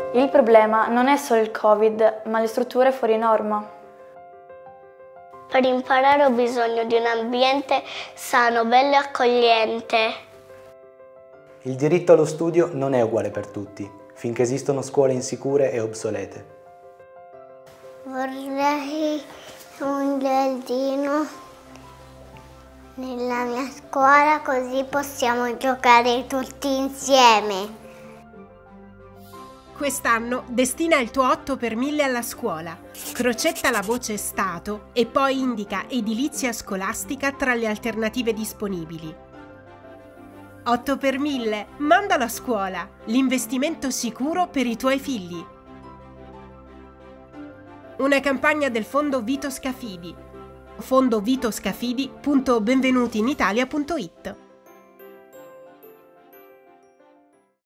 Il problema non è solo il Covid, ma le strutture fuori norma. Per imparare ho bisogno di un ambiente sano, bello e accogliente. Il diritto allo studio non è uguale per tutti, finché esistono scuole insicure e obsolete. Vorrei un giardino nella mia scuola, così possiamo giocare tutti insieme. Quest'anno destina il tuo 8 per 1000 alla scuola, crocetta la voce Stato e poi indica edilizia scolastica tra le alternative disponibili. 8 per 1000, mandalo a scuola, l'investimento sicuro per i tuoi figli. Una campagna del Fondo Vito Scafidi. fondovitoscafidi.benvenutinitalia.it